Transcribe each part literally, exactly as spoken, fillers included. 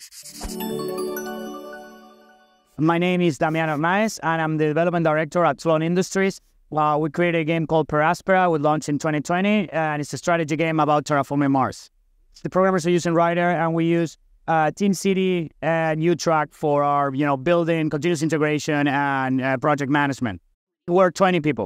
My name is Damian Hernaez, and I'm the development director at Tlön Industries. Uh, we created a game called Peraspera. We launched in twenty twenty, and it's a strategy game about terraforming Mars. The programmers are using Rider, and we use uh, TeamCity and YouTrack for our, you know, building, continuous integration, and uh, project management. We're twenty people.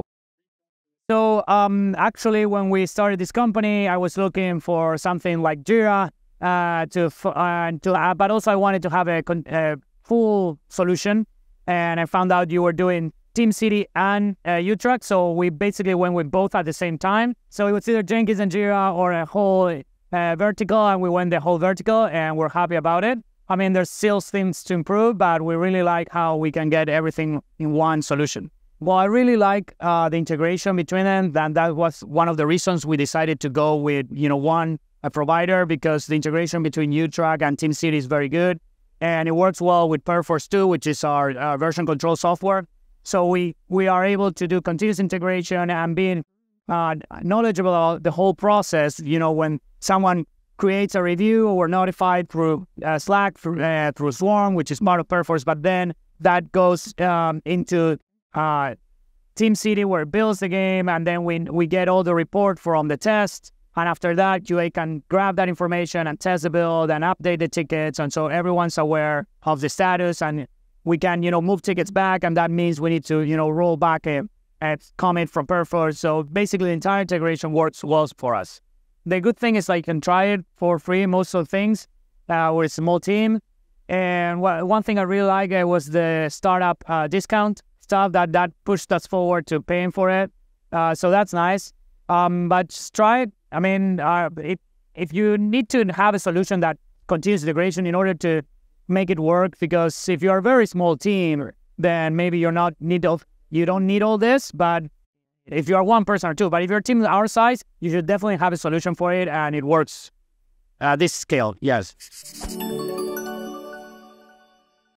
So um, actually, when we started this company, I was looking for something like Jira uh, to, uh, to uh, but also I wanted to have a, a full solution, and I found out you were doing TeamCity and uh, YouTrack, so we basically went with both at the same time. So it was either Jenkins and Jira or a whole uh, vertical, and we went the whole vertical, and we're happy about it. I mean, there's still things to improve, but we really like how we can get everything in one solution. Well, I really like uh, the integration between them, and that was one of the reasons we decided to go with, you know, one a provider, because the integration between YouTrack and TeamCity is very good. And it works well with Perforce too, which is our, our version control software. So we, we are able to do continuous integration and being uh, knowledgeable about the whole process. You know, when someone creates a review, we're notified through uh, Slack, through, uh, through Swarm, which is part of Perforce, but then that goes um, into uh, TeamCity, where it builds the game, and then we, we get all the report from the test. And after that, Q A can grab that information and test the build and update the tickets. And so everyone's aware of the status, and we can, you know, move tickets back. And that means we need to, you know, roll back a, a commit from Perforce. So basically the entire integration works well for us. The good thing is, like, you can try it for free, most of the things. Uh, we're a small team. And one thing I really like uh, was the startup uh, discount stuff that, that pushed us forward to paying for it. Uh, so that's nice. Um, but just try it. I mean, uh, if, if you need to have a solution that continuous integration in order to make it work, because if you're a very small team, then maybe you're not need of, you don't need all this. But if you're one person or two, but if your team is our size, you should definitely have a solution for it, and it works. Uh, this scale, yes.